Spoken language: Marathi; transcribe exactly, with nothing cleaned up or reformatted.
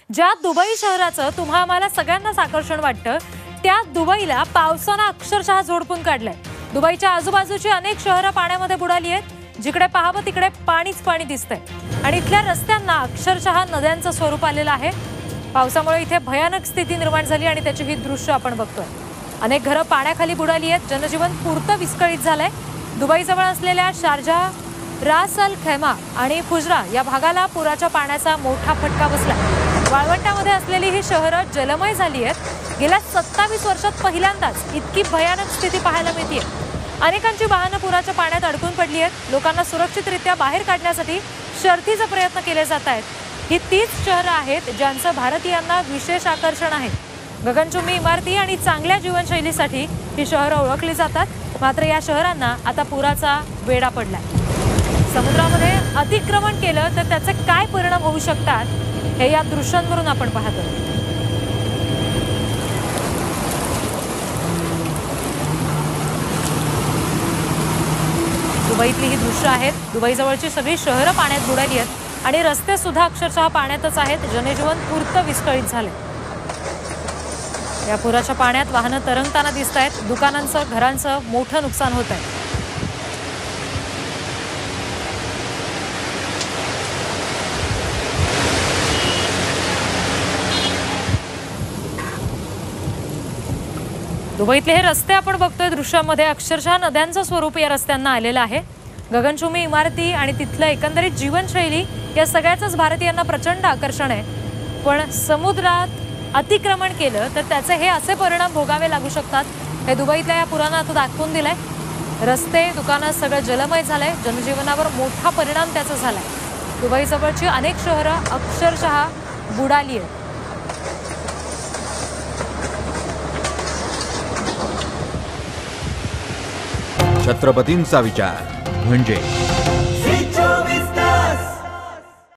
ज्या दुबई शहराचं तुम्हा आम्हाला सगळ्यांनाच आकर्षण वाटतं, त्या दुबईला पावसानं अक्षरशः झोडपून काढलंय। दुबईच्या आजूबाजूची अनेक शहरं पाण्यामध्ये बुडाली आहेत। जिकडे पाहावं तिकडे पाणीच पाणी दिसतंय आणि इथल्या रस्त्यांना अक्षरशः नद्यांचं स्वरूप आलेलं आहे। पावसामुळे इथे भयानक स्थिती निर्माण झाली आणि त्याची ही दृश्य आपण बघतोय। अनेक घरं पाण्याखाली बुडाली आहेत, जनजीवन पुरतं विस्कळीत झालंय। दुबईजवळ असलेल्या शारजा, रास अल खैमा आणि फुजरा या भागाला पुराच्या पाण्याचा मोठा फटका बसलाय। वाळवंटामध्ये असलेली ही शहरं जलमय झाली आहेत। गेल्या सत्तावीस वर्षात पहिल्यांदाच इतकी भयानक स्थिती पाहायला मिळतेय। अनेकांची वाहनं पुराच्या पाण्यात अडकून पडली आहेत। लोकांना सुरक्षितरित्या बाहेर काढण्यासाठी शर्थीचे प्रयत्न केले जात आहेत। ही तीच शहरं आहेत ज्यांचं भारतीयांना विशेष आकर्षण आहे। गगनचुंबी इमारती आणि चांगल्या जीवनशैलीसाठी ही शहरं ओळखली जातात। मात्र या शहरांना आता पुराचा वेढा पडलाय। समुद्रामध्ये अतिक्रमण केलं तर त्याचे काय परिणाम होऊ शकतात हे या दृश्यांवरून आपण पाहतो। दुबईतली ही दृश्य आहेत। दुबईजवळची सगळी शहरं पाण्यात बुडाली आहेत आणि रस्ते सुद्धा अक्षरशः पाण्यातच आहेत। जनजीवन पुरतं विस्कळीत झाले। या पुराच्या पाण्यात वाहनं तरंगताना दिसत आहेत। दुकानांचं, घरांचं मोठं नुकसान होत आहे। दुबईतले हे रस्ते आपण बघतोय दृश्यामध्ये, अक्षरशः नद्यांचं स्वरूप या रस्त्यांना आलेलं आहे। गगनचुंबी इमारती आणि तिथलं एकंदरीत जीवनशैली या सगळ्याचंच भारतीयांना प्रचंड आकर्षण आहे। पण समुद्रात अतिक्रमण केलं तर त्याचे हे असे परिणाम भोगावे लागू शकतात हे दुबईतल्या या पुरानं आता दाखवून दिलंय। रस्ते, दुकानं सगळं जलमय झालंय। जनजीवनावर मोठा परिणाम त्याचा झालाय। दुबईजवळची अनेक शहरं अक्षरशः बुडाली आहेत। छत्रपतींचा विचार म्हणजे